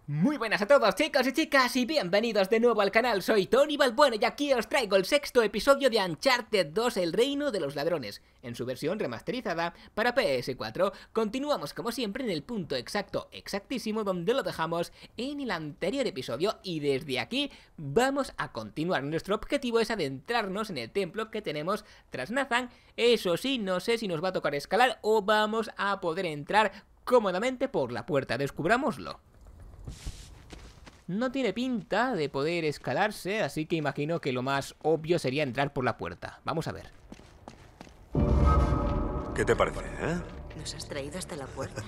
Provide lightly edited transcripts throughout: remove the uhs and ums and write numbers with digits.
Muy buenas a todos, chicos y chicas, y bienvenidos de nuevo al canal. Soy Tony Balbuena y aquí os traigo el sexto episodio de Uncharted 2, El Reino de los Ladrones, en su versión remasterizada para PS4. Continuamos como siempre en el punto exactísimo donde lo dejamos en el anterior episodio, y desde aquí vamos a continuar. Nuestro objetivo es adentrarnos en el templo que tenemos tras Nathan. Eso sí, no sé si nos va a tocar escalar o vamos a poder entrar cómodamente por la puerta. Descubrámoslo. No tiene pinta de poder escalarse, así que imagino que lo más obvio sería entrar por la puerta. Vamos a ver. ¿Qué te parece, Nos has traído hasta la puerta.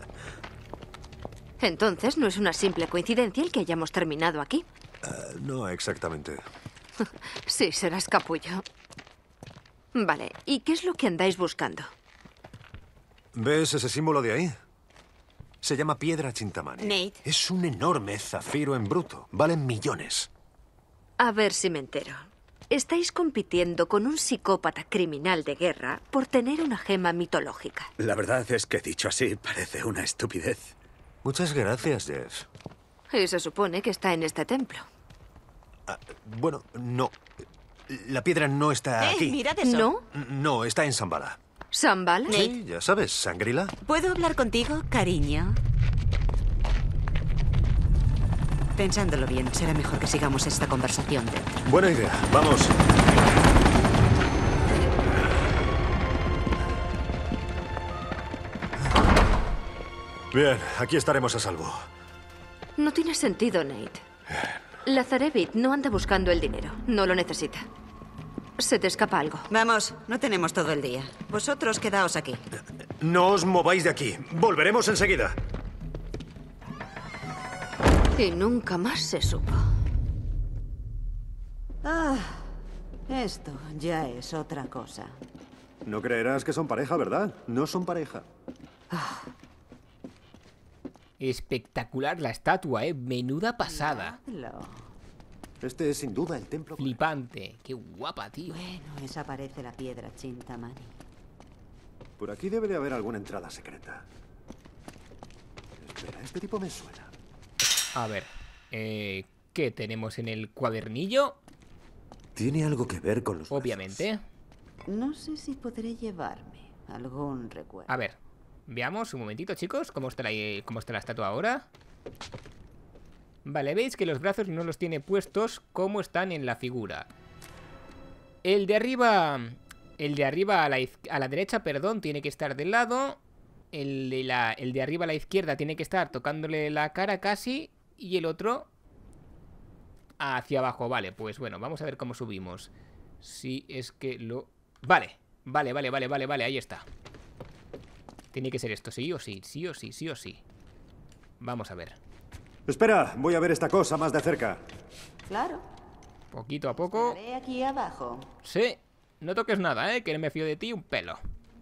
Entonces, ¿no es una simple coincidencia el que hayamos terminado aquí? No exactamente. Sí, serás capullo. Vale, ¿y qué es lo que andáis buscando? ¿Ves ese símbolo de ahí? Se llama piedra Chintamani. Nate. Es un enorme zafiro en bruto. Valen millones. A ver si me entero. Estáis compitiendo con un psicópata criminal de guerra por tener una gema mitológica. La verdad es que dicho así parece una estupidez. Muchas gracias, Jeff. Y se supone que está en este templo. Bueno, no. La piedra no está aquí. Mirad eso. ¿No? No, está en Shambhala. ¿Shambhala? Sí, ya sabes, Shangri-La. ¿Puedo hablar contigo, cariño? Pensándolo bien, será mejor que sigamos esta conversación dentro. Buena idea. Vamos. Bien, aquí estaremos a salvo. No tiene sentido, Nate. Lazarevich no anda buscando el dinero. No lo necesita. Se te escapa algo. Vamos, no tenemos todo el día. Vosotros quedaos aquí. No os mováis de aquí. Volveremos enseguida. Y nunca más se supo. Esto ya es otra cosa. No creerás que son pareja, ¿verdad? No son pareja. Espectacular la estatua, menuda pasada. Lo. Este es sin duda el templo. Flipante, qué guapa, tío. Bueno, esa parece la piedra Chintamani. Por aquí debe de haber alguna entrada secreta. Espera, este tipo me suena. A ver, ¿qué tenemos en el cuadernillo? Tiene algo que ver con los Obviamente. No sé si podré llevarme algún recuerdo. A ver, veamos un momentito, chicos, cómo está la estatua ahora. Vale, veis que los brazos no los tiene puestos como están en la figura. El de arriba a la derecha, perdón, tiene que estar del lado. El de arriba a la izquierda tiene que estar tocándole la cara casi. Y el otro hacia abajo. Vale, pues bueno, vamos a ver cómo subimos. Si es que lo... Vale, ahí está. Tiene que ser esto, sí o sí, sí o sí, sí o sí. Vamos a ver. Espera, voy a ver esta cosa más de cerca. Claro. Poquito a poco. Estaré aquí abajo. Sí, no toques nada, que no me fío de ti un pelo.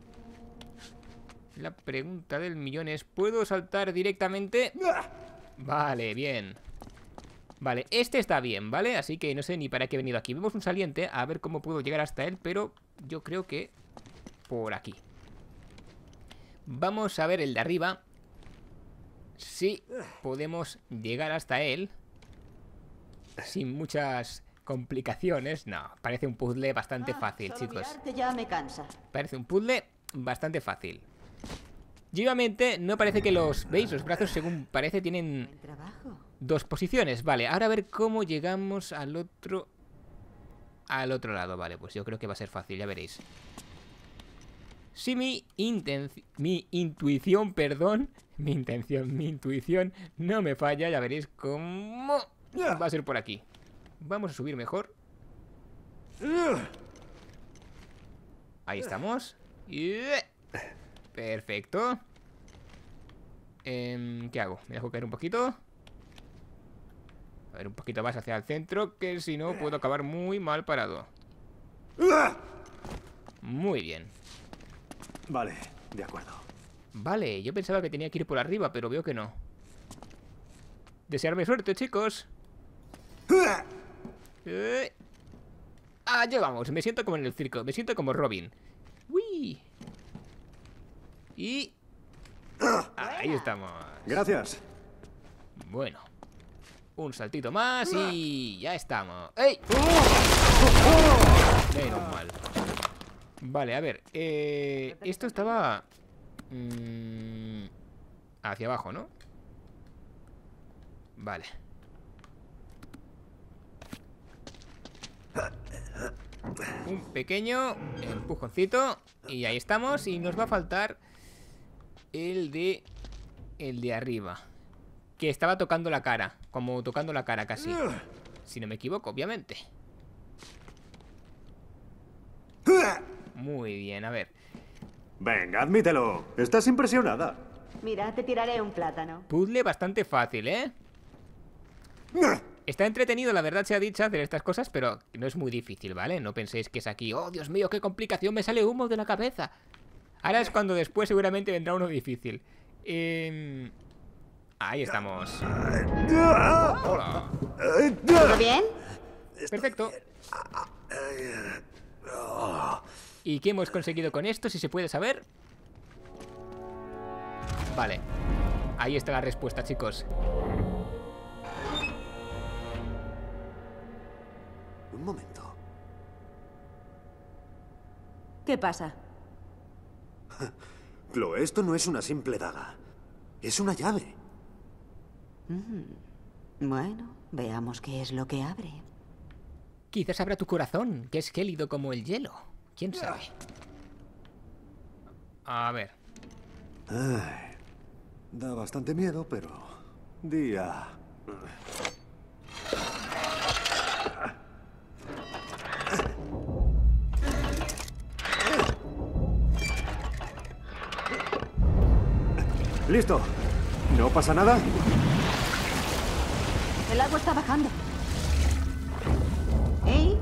La pregunta del millón es, ¿puedo saltar directamente? Vale, bien. Vale, este está bien, ¿vale? Así que no sé ni para qué he venido aquí. Vemos un saliente, a ver cómo puedo llegar hasta él, pero yo creo que por aquí. Vamos a ver el de arriba. Sí, podemos llegar hasta él sin muchas complicaciones. No, parece un puzzle bastante fácil, Solo chicos. mirarte ya me cansa. Parece un puzzle bastante fácil. Y obviamente no parece que ¿veis? Los brazos, según parece, tienen Buen trabajo. dos posiciones. Vale, ahora a ver cómo llegamos al otro lado. Vale, pues yo creo que va a ser fácil, ya veréis. Si mi intuición no me falla, ya veréis cómo va a ser por aquí. Vamos a subir mejor. Ahí estamos. Perfecto. ¿Qué hago? Me dejo caer un poquito. A ver, un poquito más hacia el centro, que si no puedo acabar muy mal parado. Muy bien. Vale, de acuerdo. Vale, yo pensaba que tenía que ir por arriba, pero veo que no. Desearme suerte, chicos. Allá vamos, me siento como en el circo. Me siento como Robin. Uy. Y... ahí estamos. Gracias. Bueno. Un saltito más y ya estamos. ¡Ey! Menos mal. Vale, a ver. Esto estaba... hacia abajo, ¿no? Vale. Un pequeño empujoncito. Y ahí estamos. Y nos va a faltar el de arriba, que estaba tocando la cara. Como tocando la cara casi. Si no me equivoco, obviamente. Muy bien, a ver. Venga, admítelo. Estás impresionada. Mira, te tiraré un plátano. Puzzle bastante fácil, ¿eh? Está entretenido, la verdad sea dicha, hacer estas cosas, pero no es muy difícil, ¿vale? No penséis que es aquí, oh, Dios mío, qué complicación, me sale humo de la cabeza. Ahora es cuando después seguramente vendrá uno difícil. Ahí estamos. Hola. ¿Todo bien? Perfecto. ¿Y qué hemos conseguido con esto, si se puede saber? Vale. Ahí está la respuesta, chicos. Un momento. ¿Qué pasa? Chloe, esto no es una simple daga. Es una llave. Bueno, veamos qué es lo que abre. Quizás abra tu corazón, que es gélido como el hielo. ¿Quién sabe? A ver. Ay, da bastante miedo, pero... Día... ¡Listo! ¿No pasa nada? El agua está bajando. ¿Eh?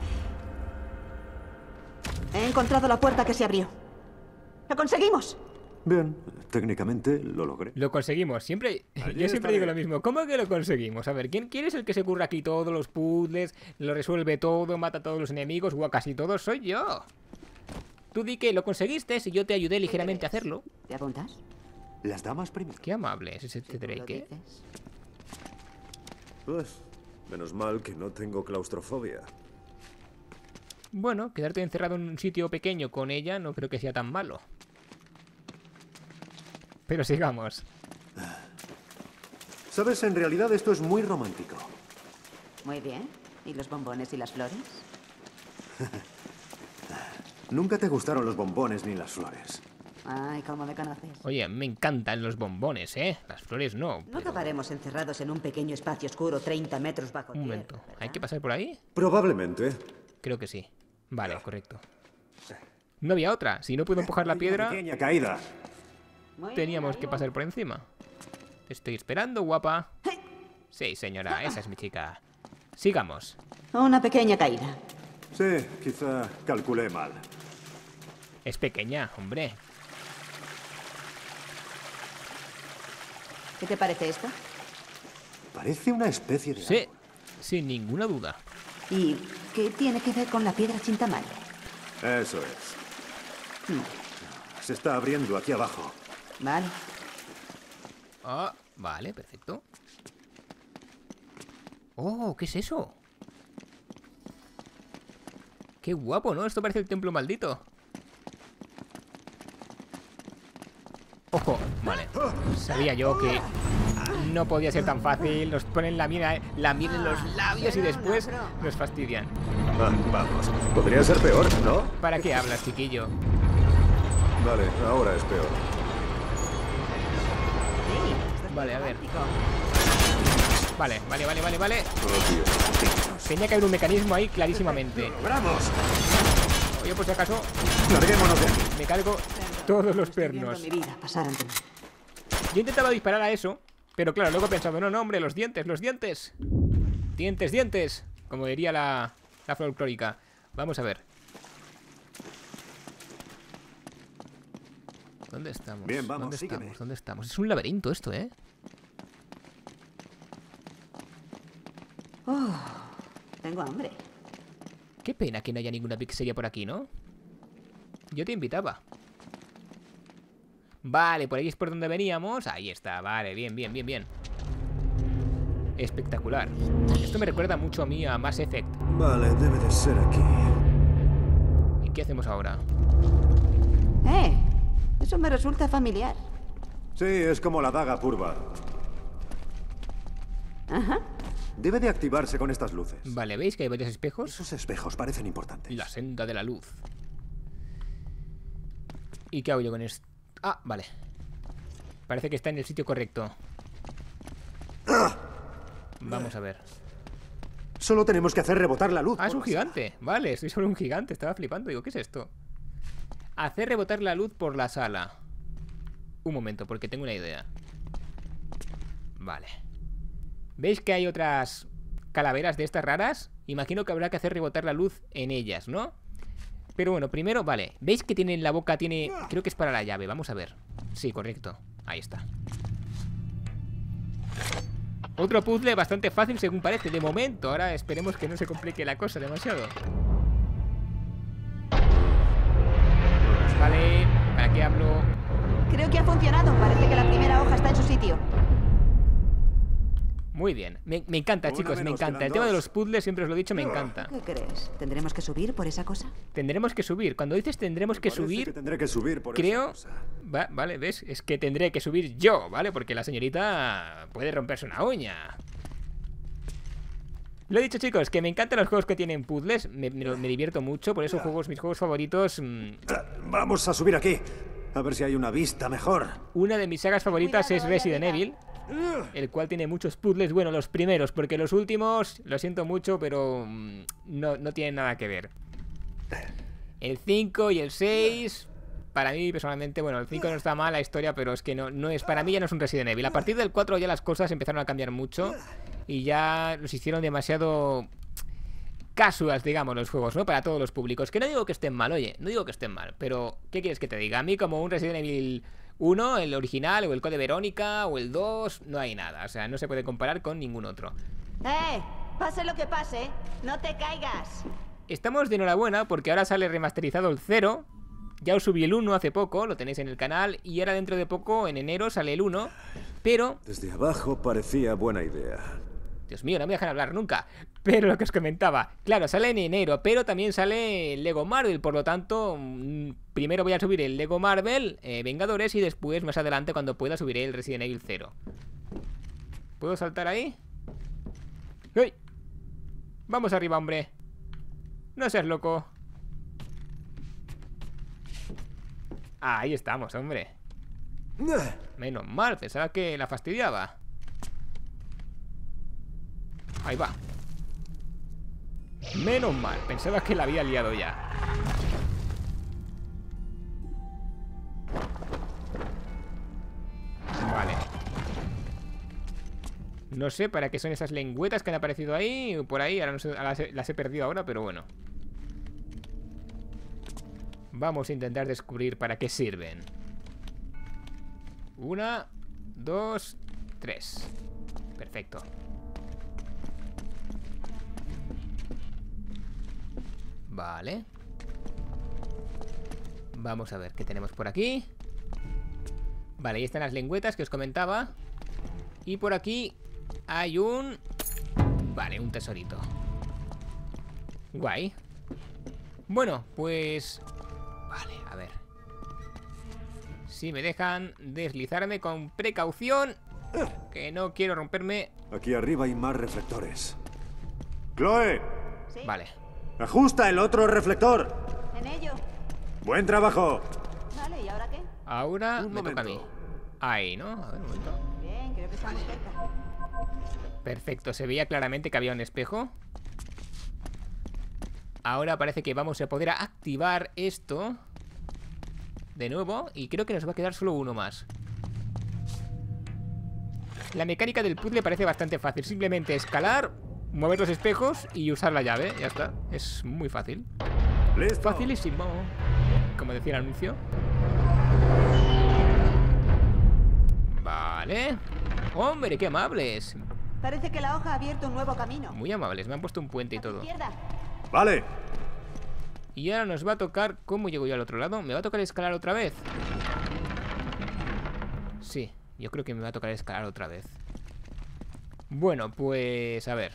He encontrado la puerta que se abrió. ¡Lo conseguimos! Bien, técnicamente lo logré. Lo conseguimos, siempre. Yo siempre digo lo mismo. ¿Cómo que lo conseguimos? A ver, ¿quién es el que se curra aquí todos los puzzles? Lo resuelve todo, mata a todos los enemigos, o a casi todos, soy yo. Tú di que lo conseguiste y yo te ayudé ligeramente a hacerlo. ¿Te apuntas? Las damas primero. Qué amable es ese Drake. Pues, menos mal que no tengo claustrofobia. Bueno, quedarte encerrado en un sitio pequeño con ella no creo que sea tan malo. Pero sigamos. ¿Sabes? En realidad esto es muy romántico. Muy bien. ¿Y los bombones y las flores? Nunca te gustaron los bombones ni las flores. Ay, ¿cómo me conoces? Oye, me encantan los bombones, ¿eh? Las flores no. No acabaremos encerrados en un pequeño espacio oscuro 30 metros bajo Un momento. tierra, ¿verdad? ¿Hay que pasar por ahí? Probablemente. Creo que sí. Vale, correcto. No había otra. Si no puedo empujar la piedra, Pequeña caída. Muy bien, teníamos ahí que voy. pasar por encima. Te estoy esperando, guapa. Sí, señora, esa es mi chica. Sigamos. Una pequeña caída. Sí, quizá calculé mal. Es pequeña, hombre. ¿Qué te parece esto? Parece una especie de... Sí, sin ninguna duda. ¿Y qué tiene que ver con la piedra Chintamani? Eso es. Se está abriendo aquí abajo. Vale. Ah, vale, perfecto. Oh, ¿qué es eso? Qué guapo, ¿no? Esto parece el templo maldito. Ojo, vale. Sabía yo que no podía ser tan fácil. Nos ponen la miel en los labios y después nos fastidian. Ah, vamos. Podría ser peor, ¿no? ¿Para qué hablas, chiquillo? Vale, ahora es peor. Vale, a ver. Vale. Oh, Dios. Tenía que haber un mecanismo ahí clarísimamente. ¡Logramos! Oye, por si acaso, Larguémonos de aquí. me cargo todos los Estoy viendo pernos. mi vida pasar ante mí. Yo intentaba disparar a eso, pero claro, luego he pensado, no, hombre, los dientes. Dientes, como diría la folclórica. Vamos a ver. ¿Dónde estamos? Bien, vamos, sígueme. ¿Dónde estamos? Es un laberinto esto, ¿eh? Tengo hambre. Qué pena que no haya ninguna pizzería por aquí, ¿no? Yo te invitaba. Vale, por ahí es por donde veníamos. Ahí está, vale, bien. espectacular. Esto me recuerda mucho a mí a Mass Effect. Vale, debe de ser aquí. ¿Y qué hacemos ahora? Eso me resulta familiar. Sí, es como la daga Purva. Ajá. Debe de activarse con estas luces. Vale, ¿veis que hay varios espejos? Esos espejos parecen importantes. La senda de la luz. ¿Y qué hago yo con esto? Ah, vale. Parece que está en el sitio correcto. Vamos a ver. Solo tenemos que hacer rebotar la luz. Ah, es por un la gigante. Vale, estoy sobre un gigante. Estaba flipando. Digo, ¿qué es esto? Hacer rebotar la luz por la sala. Un momento, porque tengo una idea. Vale. ¿Veis que hay otras calaveras de estas raras? Imagino que habrá que hacer rebotar la luz en ellas, ¿no? Pero bueno, primero, vale. ¿Veis que tiene en la boca? Tiene... Creo que es para la llave. Vamos a ver. Sí, correcto. Ahí está. Otro puzzle bastante fácil según parece. De momento. Ahora esperemos que no se complique la cosa demasiado. Vale. ¿Para qué hablo? Creo que ha funcionado. Parece que la primera hoja está en su sitio. Muy bien. Me encanta, Una chicos. Me menos, encanta. quedan El tema de dos. los puzzles, siempre os lo he dicho, me encanta. ¿Qué crees? ¿Tendremos que subir por esa cosa? Tendremos que subir. Cuando dices tendremos que Parece subir... que tendré que subir por Creo... esa cosa. Vale, ¿ves? Es que tendré que subir yo, ¿vale? Porque la señorita puede romperse una uña. Lo he dicho, chicos, que me encantan los juegos que tienen puzzles. Me divierto mucho, por eso mis juegos favoritos... Vamos a subir aquí. A ver si hay una vista mejor. Una de mis sagas favoritas es Cuidado, ahí Resident arriba. Evil, el cual tiene muchos puzzles. Bueno, los primeros, porque los últimos, lo siento mucho, pero no tienen nada que ver. El 5 y el 6... Para mí, personalmente, bueno, el 5 no está mal la historia, pero es que no es... Para mí ya no es un Resident Evil. A partir del 4 ya las cosas empezaron a cambiar mucho y ya los hicieron demasiado casuals, digamos, los juegos, ¿no? Para todos los públicos. Que no digo que estén mal, oye, no digo que estén mal, pero ¿qué quieres que te diga? A mí como un Resident Evil 1, el original, o el Code Verónica, o el 2, no hay nada. O sea, no se puede comparar con ningún otro. Pase lo que pase, no te caigas. Estamos de enhorabuena porque ahora sale remasterizado el 0. Ya os subí el 1 hace poco, lo tenéis en el canal. Y ahora dentro de poco, en enero, sale el 1. Pero... Desde abajo parecía buena idea. Dios mío, no me dejan hablar nunca. Pero lo que os comentaba, claro, sale en enero, pero también sale el Lego Marvel. Por lo tanto, primero voy a subir el Lego Marvel Vengadores y después, más adelante, cuando pueda, subiré el Resident Evil 0. ¿Puedo saltar ahí? ¡Uy! Vamos arriba, hombre. No seas loco. Ahí estamos, hombre. Menos mal, pensaba que la fastidiaba. Ahí va. Menos mal, pensaba que la había liado ya. Vale. No sé para qué son esas lengüetas que han aparecido ahí. Por ahí, ahora no sé, las he perdido ahora, pero bueno. Vamos a intentar descubrir para qué sirven. 1, 2, 3. Perfecto. Vale. Vamos a ver qué tenemos por aquí. Vale, ahí están las lengüetas que os comentaba. Y por aquí hay un... Vale, un tesorito. Guay. Bueno, pues... Vale, a ver. Si me dejan deslizarme con precaución, que no quiero romperme. Aquí arriba hay más reflectores. ¡Chloe! Vale. ¡Ajusta el otro reflector! En ello. ¡Buen trabajo! Vale, ¿y ahora qué? Ahora Un me toca a mí. momento. Ahí, ¿no? A ver, un momento. Bien, creo que estamos cerca. Perfecto, se veía claramente que había un espejo. Ahora parece que vamos a poder activar esto de nuevo. Y creo que nos va a quedar solo uno más. La mecánica del puzzle parece bastante fácil. Simplemente escalar, mover los espejos y usar la llave. Ya está, es muy fácil. ¡Listo! Facilísimo, como decía el anuncio. Vale. Hombre, qué amables. Parece que la hoja ha abierto un nuevo camino. Muy amables, me han puesto un puente y A tu todo. izquierda. ¡Vale! Y ahora nos va a tocar... ¿Cómo llego yo al otro lado? ¿Me va a tocar escalar otra vez? Sí, yo creo que me va a tocar escalar otra vez. Bueno, pues a ver.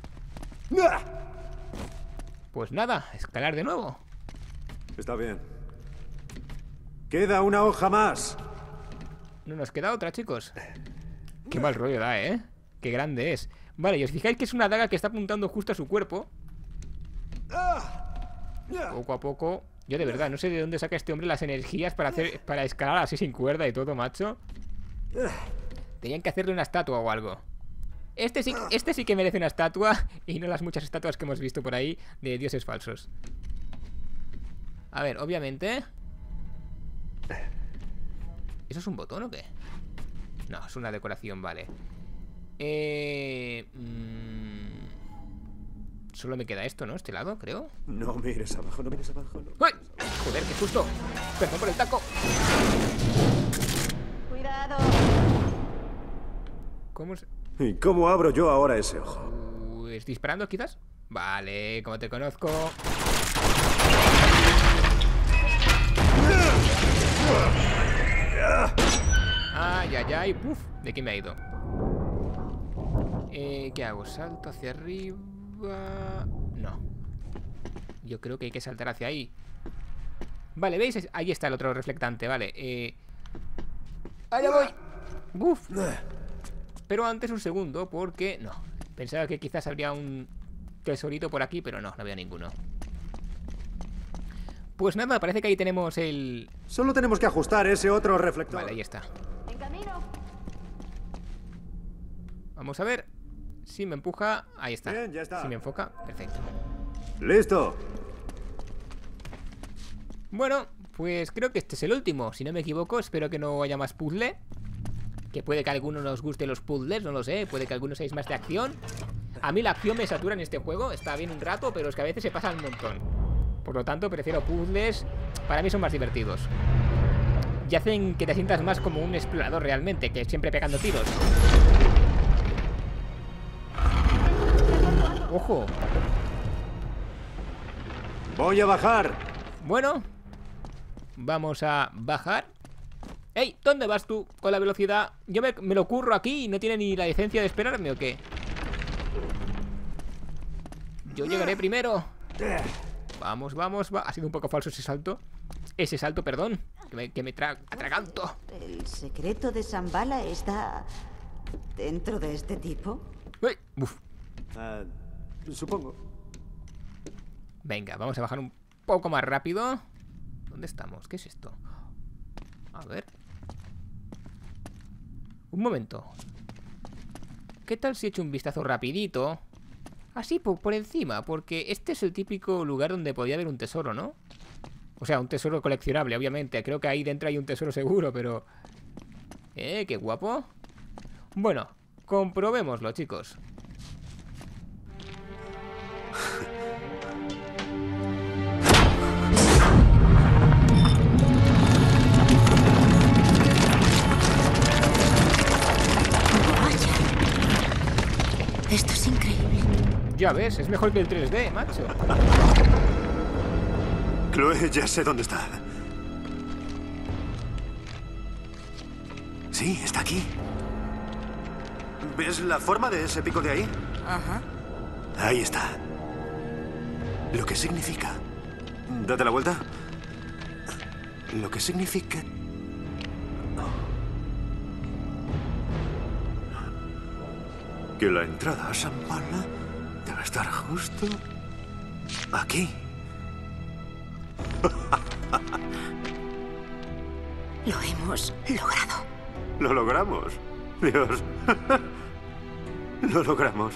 Pues nada, escalar de nuevo. Está bien. Queda una hoja más. No nos queda otra, chicos. Qué mal rollo da, ¿eh? Qué grande es. Vale, y os fijáis que es una daga que está apuntando justo a su cuerpo. Poco a poco. Yo de verdad no sé de dónde saca este hombre las energías para escalar así sin cuerda y todo, macho. Tenían que hacerle una estatua o algo. Este sí que merece una estatua y no las muchas estatuas que hemos visto por ahí de dioses falsos. A ver, obviamente. ¿Eso es un botón o qué? No, es una decoración, vale. Solo me queda esto, ¿no? Este lado, creo. No mires abajo, no mires abajo. No. ¡Ay! Joder, qué susto. Perdón por el taco. ¡Cuidado! ¿Cómo es? ¿Y cómo abro yo ahora ese ojo? ¿Es disparando, quizás? Vale, como te conozco. Ay, ay, ay. Uf, ¿de qué me ha ido? ¿Qué hago? ¿Salto hacia arriba? No. Yo creo que hay que saltar hacia ahí. Vale, ¿veis? Ahí está el otro reflectante, vale. ¡Allá voy! ¡Uf! Pero antes un segundo, porque... No, pensaba que quizás habría un tesorito por aquí, pero no veo ninguno. Pues nada, parece que ahí tenemos el... Solo tenemos que ajustar ese otro reflector. Vale, ahí está. ¡En camino! Vamos a ver si me empuja. Ahí está. Bien, ya está. Si me enfoca, perfecto. ¡Listo! Bueno, pues creo que este es el último. Si no me equivoco, espero que no haya más puzzle. Que puede que a alguno nos guste los puzzles, no lo sé. Puede que algunos seáis más de acción. A mí la acción me satura en este juego. Está bien un rato, pero es que a veces se pasa un montón. Por lo tanto, prefiero puzzles. Para mí son más divertidos. Y hacen que te sientas más como un explorador realmente, que siempre pegando tiros. ¡Ojo! Voy a bajar. Bueno, vamos a bajar. ¡Ey! ¿Dónde vas tú con la velocidad? Yo me lo curro aquí y no tiene ni la licencia de esperarme, ¿o qué? Yo llegaré primero. Vamos, vamos, va. Ha sido un poco falso ese salto. Ese salto, perdón. Que me atraganto. ¿El secreto de Shambhala está dentro de este tipo? ¡Uy! ¡Uf! Supongo. Venga, vamos a bajar un poco más rápido. ¿Dónde estamos? ¿Qué es esto? A ver. Un momento. ¿Qué tal si echo un vistazo rapidito? Así por encima, porque este es el típico lugar donde podía haber un tesoro, ¿no? O sea, un tesoro coleccionable, obviamente. Creo que ahí dentro hay un tesoro seguro, pero... qué guapo. Bueno, comprobémoslo, chicos. Esto es increíble. Ya ves, es mejor que el 3D, macho. Chloe, ya sé dónde está. Sí, está aquí. ¿Ves la forma de ese pico de ahí? Ajá. Ahí está. Lo que significa... Date la vuelta. Lo que significa... que la entrada a Shambhala debe estar justo aquí. Lo hemos logrado. Lo logramos. Dios. Lo logramos.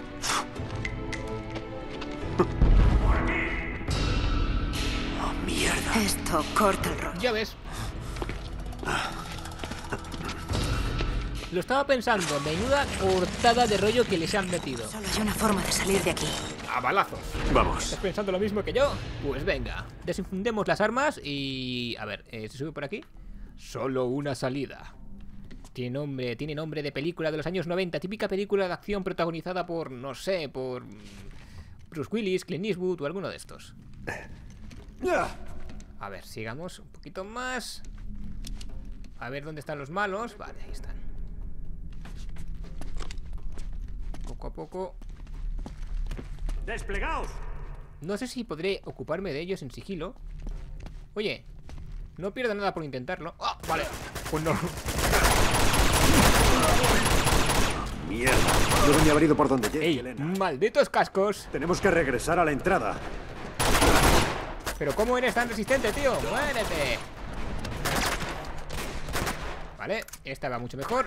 Oh, mierda. Esto corta el rollo. Ya ves. Lo estaba pensando, menuda cortada de rollo que les han metido. Solo hay una forma de salir de aquí. A balazos. Vamos. ¿Estás pensando lo mismo que yo? Pues venga, desinfundemos las armas y... A ver, ¿se sube por aquí? Solo una salida. Tiene nombre de película de los años 90. Típica película de acción protagonizada por, no sé, por... Bruce Willis, Clint Eastwood o alguno de estos. A ver, sigamos un poquito más. A ver dónde están los malos. Vale, ahí están. a poco. ¡Desplegaos! No sé si podré ocuparme de ellos en sigilo. Oye, no pierdo nada por intentarlo. ¡Ah! Vale, pues no. ¡Mierda! Deben de haber ido por donde llegue, ¡Ey! Elena. ¡Malditos cascos! Tenemos que regresar a la entrada. ¿Pero cómo eres tan resistente, tío? ¡Muérete! Vale, esta va mucho mejor.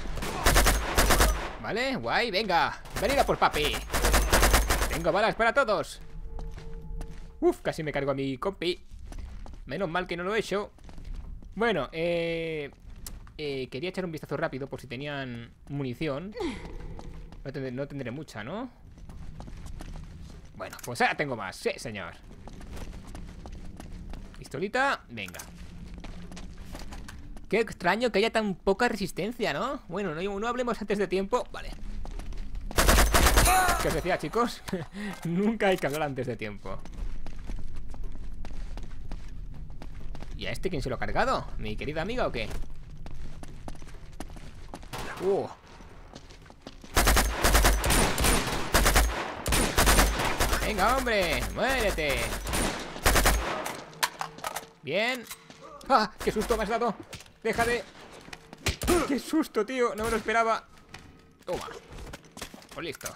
Vale, guay, venga. Venid a por papi. Tengo balas para todos. Uf, casi me cargo a mi compi. Menos mal que no lo he hecho. Bueno, quería echar un vistazo rápido por si tenían munición. No tendré mucha, ¿no? Bueno, pues ahora tengo más. Sí, señor. Pistolita, venga. Qué extraño que haya tan poca resistencia, ¿no? Bueno, no hablemos antes de tiempo. Vale. ¿Qué os decía, chicos? Nunca hay que hablar antes de tiempo. ¿Y a este quién se lo ha cargado? ¿Mi querida amiga o qué? Venga, hombre, muérete. Bien. ¡Ah! ¡Qué susto me has dado! ¡Deja de... ¡Qué susto, tío! No me lo esperaba. Toma. Pues listo.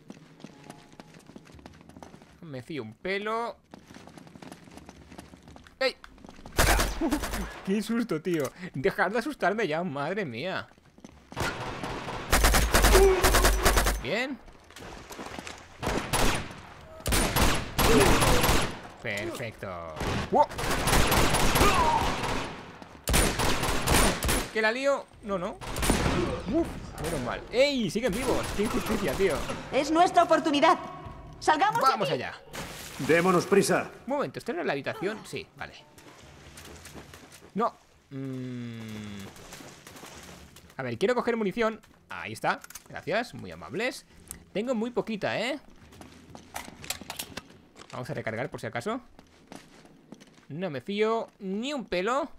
Me fío un pelo. ¡Ey! ¡Qué susto, tío! Dejad de asustarme ya, madre mía. Bien. Perfecto. ¡Wow! ¿Que la lío? No. Uf, menos mal. ¡Ey! Siguen vivos. ¡Qué injusticia, tío! Es nuestra oportunidad. ¡Salgamos! Vamos allá. Démonos prisa. Un momento, ¿esto era la habitación? Sí, vale. No. A ver, quiero coger munición. Ahí está, gracias, muy amables. Tengo muy poquita, ¿eh? Vamos a recargar por si acaso. No me fío ni un pelo.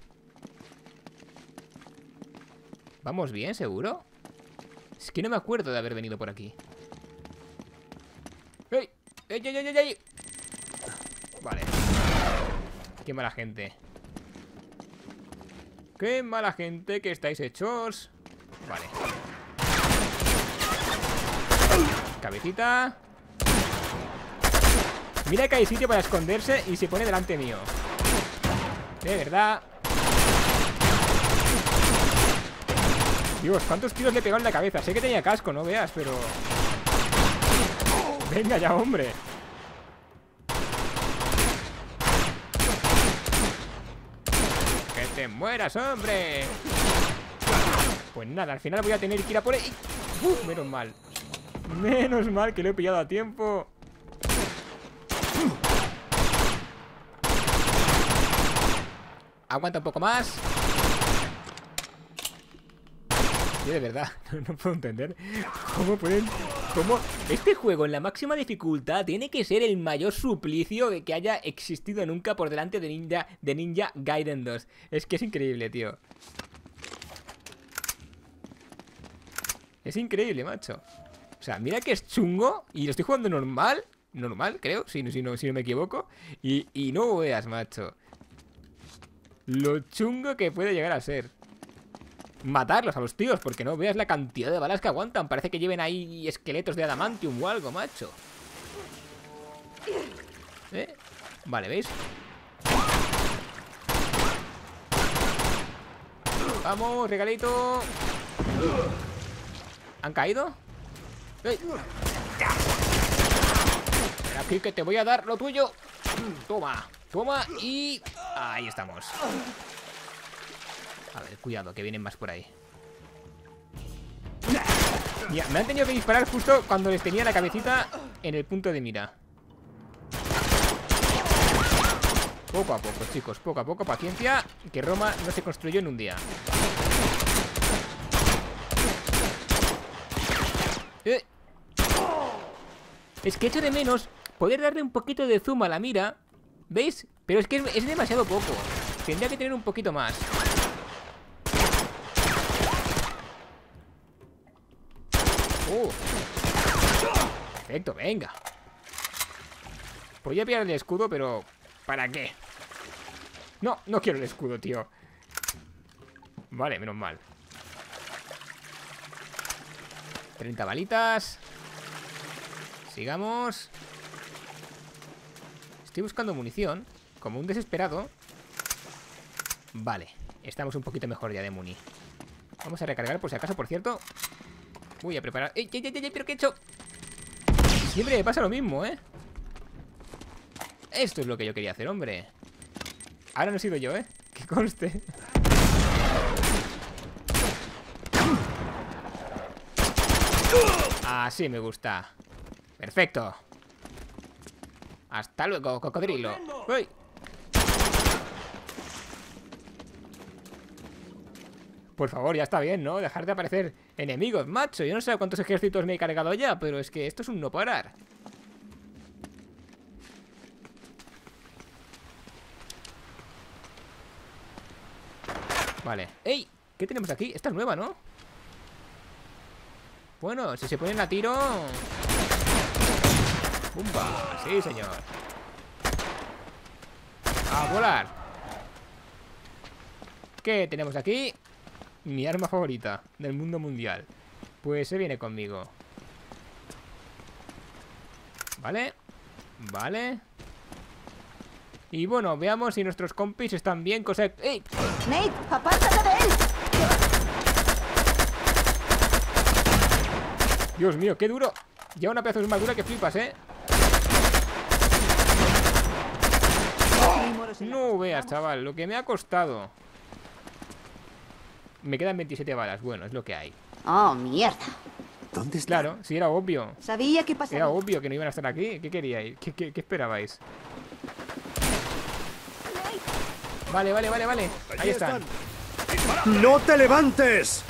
¿Vamos bien, seguro? Es que no me acuerdo de haber venido por aquí. ¡Ey! ¡Ey! Vale. Qué mala gente. Qué mala gente que estáis hechos. Vale. Cabecita. Mira que hay sitio para esconderse y se pone delante mío. De verdad. Dios, ¿cuántos tiros le he pegado en la cabeza? Sé que tenía casco, no veas, pero... Venga ya, hombre. ¡Que te mueras, hombre! Pues nada, al final voy a tener que ir a por él. Menos mal. Menos mal que lo he pillado a tiempo. Aguanta un poco más. Yo de verdad no puedo entender cómo pueden... ¿Cómo? Este juego en la máxima dificultad tiene que ser el mayor suplicio que haya existido nunca por delante de Ninja Gaiden 2. Es que es increíble, tío. Es increíble, macho. O sea, mira que es chungo. Y lo estoy jugando normal. Normal, creo, si no me equivoco. Y no veas, macho, lo chungo que puede llegar a ser matarlos a los tíos, porque no veas la cantidad de balas que aguantan. Parece que lleven ahí esqueletos de adamantium o algo, macho. Vale, ¿veis? Vamos, regalito. ¿Han caído? ¡Ey! Ven aquí que te voy a dar lo tuyo. Toma, toma y... Ahí estamos. A ver, cuidado, que vienen más por ahí. Mira, me han tenido que disparar justo cuando les tenía la cabecita en el punto de mira. Poco a poco, chicos, poco a poco, paciencia. Que Roma no se construyó en un día. Es que echo de menos poder darle un poquito de zoom a la mira. ¿Veis? Pero es que es demasiado poco. Tendría que tener un poquito más. Perfecto, venga. Podría pillar el escudo, pero ¿para qué? No, no quiero el escudo, tío. Vale, menos mal. 30 balitas. Sigamos. Estoy buscando munición, como un desesperado. Vale, estamos un poquito mejor ya de muni. Vamos a recargar por si acaso, por cierto. Voy a preparar... ¡Ey, ey, ey, ey! ¿Pero qué he hecho? Siempre me pasa lo mismo, ¿eh? Esto es lo que yo quería hacer, hombre. Ahora no he sido yo, ¿eh? Que conste. Así me gusta. Perfecto. Hasta luego, cocodrilo. ¡Uy! Por favor, ya está bien, ¿no? Dejar de aparecer enemigos, macho. Yo no sé cuántos ejércitos me he cargado ya, pero es que esto es un no parar. Vale. ¡Ey! ¿Qué tenemos aquí? Esta es nueva, ¿no? Bueno, si se ponen a tiro... ¡Bumba! Sí, señor. ¡A volar! ¿Qué tenemos aquí? Mi arma favorita del mundo mundial. Pues se viene conmigo. Vale. Vale. Y bueno, veamos si nuestros compis están bien, cosa... ¡Ey! Nate, apártate de él. Dios mío, qué duro. Lleva una pedazo de armadura que flipas, ¿eh? No veas, chaval, lo que me ha costado. Me quedan 27 balas. Bueno, es lo que hay. Oh, mierda. ¿Dónde está? Claro, si era obvio. Sabía que pasaría. Era obvio que no iban a estar aquí. ¿Qué queríais? ¿Qué esperabais? Vale, vale, vale, vale. Ahí están. ¡No te levantes!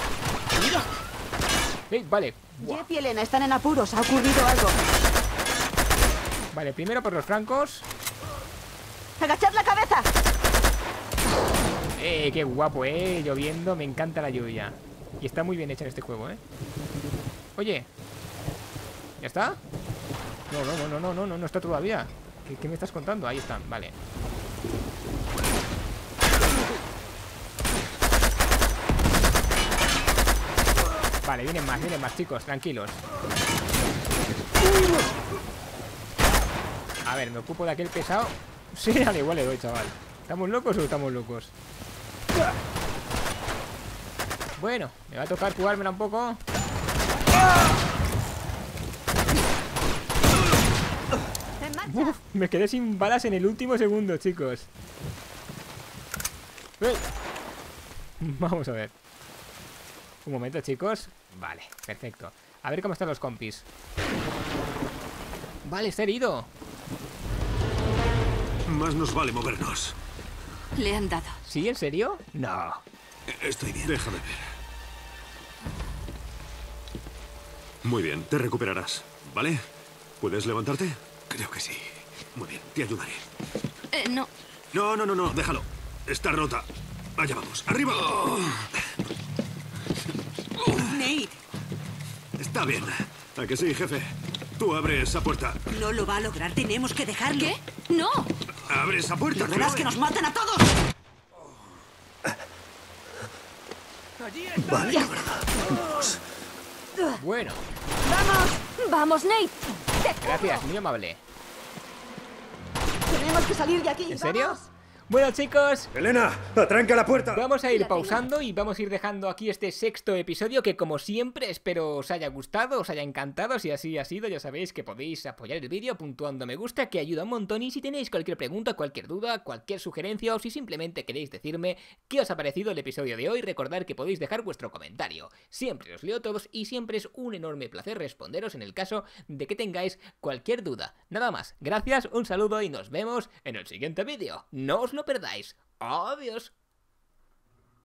Vale. Jeff y Elena están en apuros. Ha ocurrido algo. Vale, primero por los francos. ¡Agachad la cabeza! Qué guapo, lloviendo, me encanta la lluvia. Y está muy bien hecha en este juego, Oye, ¿ya está? No está todavía. ¿Qué me estás contando? Ahí están, vale. Vale, vienen más, chicos, tranquilos. A ver, me ocupo de aquel pesado. Sí, al igual le doy, chaval. ¿Estamos locos o estamos locos? Bueno, me va a tocar jugármela un poco. Uf, me quedé sin balas en el último segundo, chicos. Vamos a ver. Un momento, chicos. Vale, perfecto. A ver cómo están los compis. Vale, está herido. Más nos vale movernos. Le han dado. ¿Sí? ¿En serio? No. Estoy bien. Déjame ver. Muy bien, te recuperarás, ¿vale? ¿Puedes levantarte? Creo que sí. Muy bien, te ayudaré. No. No, déjalo. Está rota. Allá vamos. ¡Arriba! Nate, Está bien. ¿A que sí, jefe? Tú abre esa puerta. no lo va a lograr. Tenemos que dejarlo. ¿Qué? ¡No! ¡Abre esa puerta! ¿No verás que nos maten a todos? Vale, Bueno, ¡Vamos, Nate! gracias, muy amable. Tenemos que salir de aquí. ¿En serio? ¡Vamos! Bueno, chicos, Elena, atranca la puerta. vamos a ir pausando y vamos a ir dejando aquí este sexto episodio que, como siempre, espero os haya gustado, os haya encantado. Si así ha sido, ya sabéis que podéis apoyar el vídeo puntuando me gusta, que ayuda un montón. Y si tenéis cualquier pregunta, cualquier duda, cualquier sugerencia, o si simplemente queréis decirme qué os ha parecido el episodio de hoy, recordad que podéis dejar vuestro comentario. Siempre os leo todos y siempre es un enorme placer responderos en el caso de que tengáis cualquier duda. Nada más, gracias, un saludo y nos vemos en el siguiente vídeo. No os lo perdáis. Adiós.